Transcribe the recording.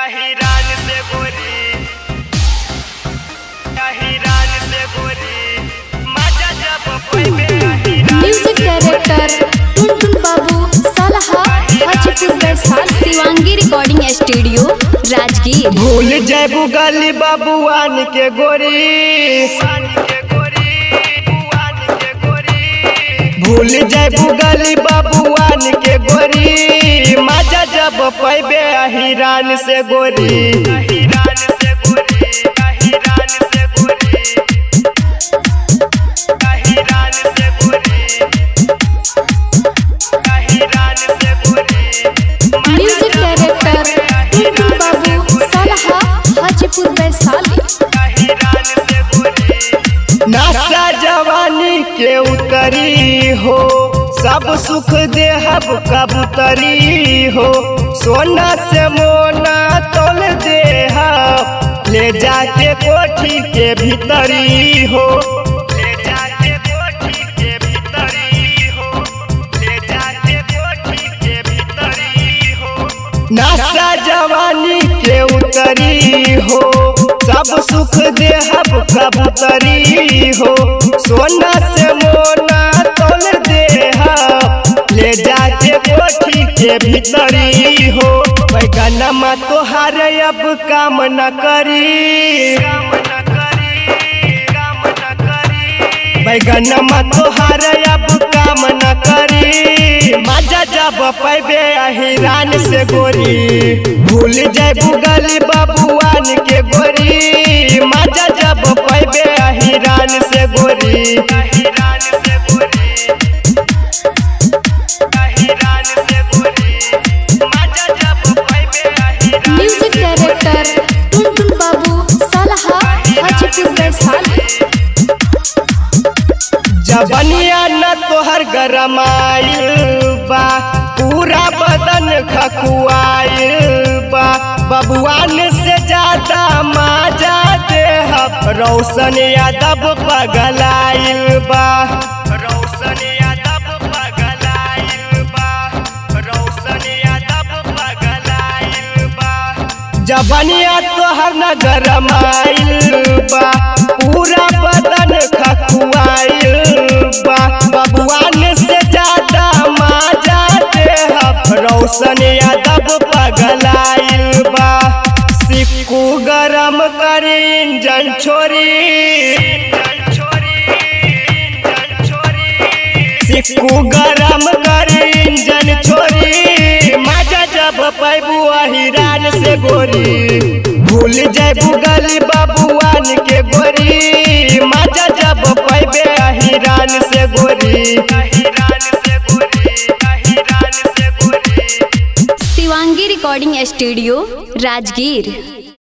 हिरान से गोरी, हिरान से गोरी, मजा जब पइबे हिरान। म्यूजिक डायरेक्टर टुनटुन बाबू सलाहा हाजीपुर वैशाल शिवांगी रिकॉर्डिंग स्टूडियो राजगीर। भूल जैबू गली बाबूआन के गोरी, भूल जैबू गली बाबूआन के गोरी, मजा जब पइबे हिरान से गोरी, हिरान से गोरी, हिरान से गोरी, हिरान से गोरी, हिरान से गोरी। म्यूजिक डायरेक्टर टुनटुन बाबू सलाहा हाजीपुर वैशाली। नशा जवानी के उतरी हो, सब सुख देहब कबूतरी हो, सोना से मोना तोल देहब, ले जाके कोठी के भीतरी हो, ले जाके कोठी के भीतरी हो, ले जाके कोठी के भीतरी हो। नशा जवानी के उतरी हो, सब सुख देहब कबूतरी हो, सोना से मोना तोल देहब, ले जाके कोठी के भीतरी हो। बैगनमा तोहार अब काम न करी, बैगनमा तोहार अब काम न करी, मजा जब पइबे हिरान से गोरी। भूल जैबू गली बाबूआन के गोरी, मजा जब पइबे हिरान से गोरी, हिरान से गोरी, हिरान से गोरी, मजा जब पइबे हिरान। म्यूजिक डायरेक्टर टुनटुन बाबू सलाहा हाजीपुर वैशाली। जबनिया न तोहर गरमाइल बा, पूरा बदन खखुआइल बा, बबुआन से ज्यादा मजा देहब, रोशन यादव पगलाइल बा, रोशन यादव पगलाइल बा, रोशन यादव पगलाइल बा। जबनिया तोहर न गरमाइल बा, पूरा बदन खखुआइल बा, बबुआन से ज्यादा मजा देहब, रोशन यादव पगलाइल बा। सिक्कू गरम करी इंजन छोरी, सिक्कू गरम करी इंजन छोरी, मजा जब पइबू हिरान से गोरी। भूल जैबू गली बाबूआन के गोरी, मजा जब पइबे हिरान से गोरी, हिरान से गोरी, हिरान से गोरी। Shivangi recording studio Rajgir.